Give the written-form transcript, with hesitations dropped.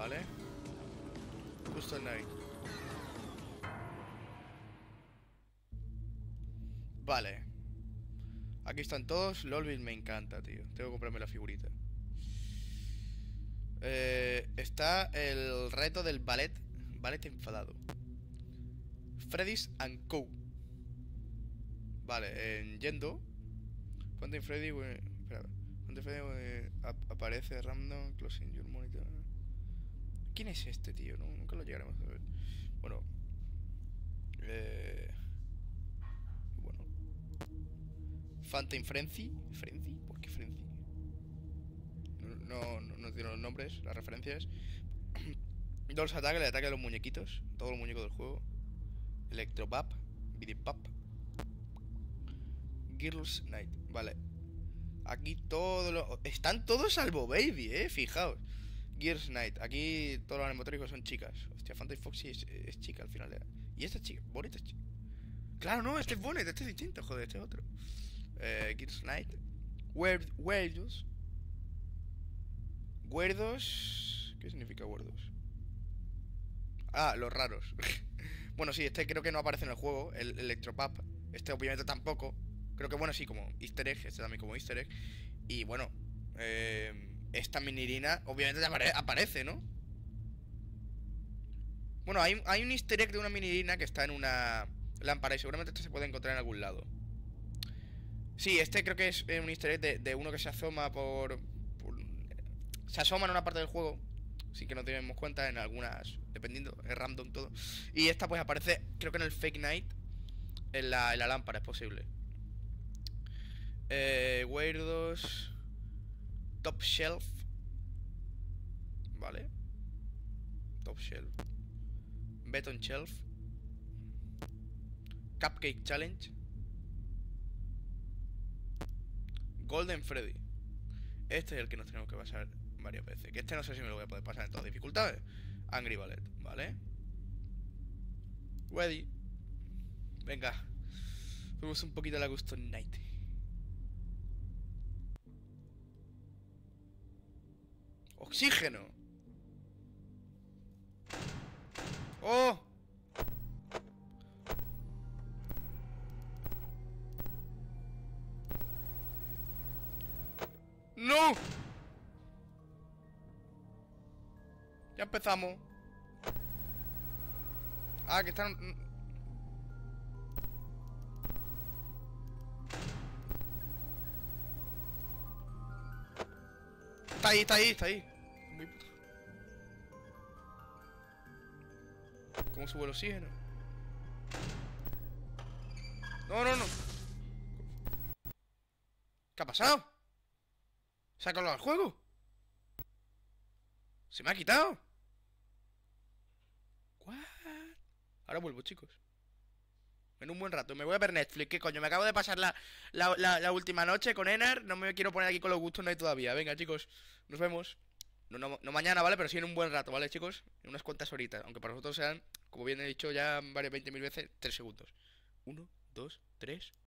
Vale. Justo el Night. Vale. Aquí están todos. Lolville me encanta, tío. Tengo que comprarme la figurita. Está el reto del ballet. Ballet enfadado. Freddy's and Co. Vale, en Yendo. Fountain Freddy. Espera. Fountain Freddy aparece random. Closing your monitor. ¿Quién es este, tío? Nunca lo llegaremos a ver. Bueno. Bueno. Fountain Frenzy. ¿Frenzy? ¿Por qué Frenzy? No tiene los nombres, las referencias. Dolls Attack, el ataque de los muñequitos. Todos los muñecos del juego. Electropap. Bidipap. Girls Night. Vale. Aquí todos los... Están todos salvo Baby, fijaos. Girls Night. Aquí todos los animatrónicos son chicas. Hostia, Fountain Foxy es chica al final. Y esta chica, Bonnet es chica. Claro, no, este es Bonnet, este es distinto, joder, este es otro. Girls Night. Weirdos. Weirdos. ¿Qué significa weirdos? Ah, los raros. Bueno, sí, este creo que no aparece en el juego. El Electropap. Este obviamente tampoco. Creo que bueno, sí, como easter egg. Este también como easter egg. Y bueno, esta minirina obviamente aparece, ¿no? Bueno, hay un easter egg de una minirina que está en una lámpara. Y seguramente este se puede encontrar en algún lado. Sí, este creo que es un easter egg de uno que se asoma se asoma en una parte del juego sin que nos demos cuenta, en algunas, dependiendo, es random todo. Y esta pues aparece, creo que en el Fake Night, en la lámpara, es posible. Weirdos. Top Shelf. Vale. Top Shelf. Beton Shelf. Cupcake Challenge. Golden Freddy. Este es el que nos tenemos que pasar varias veces. Que este no sé si me lo voy a poder pasar en todas dificultades. Angry Ballet, ¿vale? Ready. Venga. Fuimos un poquito a la Custom Night. ¡Oxígeno! ¡Oh! ¡No! Ya empezamos. Ah, que están... Está ahí, está ahí, está ahí. Muy puto. ¿Cómo sube el oxígeno? No, no, no. ¿Qué ha pasado? ¿Se ha colado el juego? ¿Se me ha quitado? ¿What? Ahora vuelvo, chicos. En un buen rato. Me voy a ver Netflix. ¿Qué coño? Me acabo de pasar la última noche con Ener. No me quiero poner aquí con los gustos, no hay todavía. Venga, chicos. Nos vemos. No mañana, ¿vale? Pero sí en un buen rato, ¿vale, chicos? En unas cuantas horitas. Aunque para nosotros sean, como bien he dicho ya varias 20.000 veces, 3 segundos. 1, 2, 3...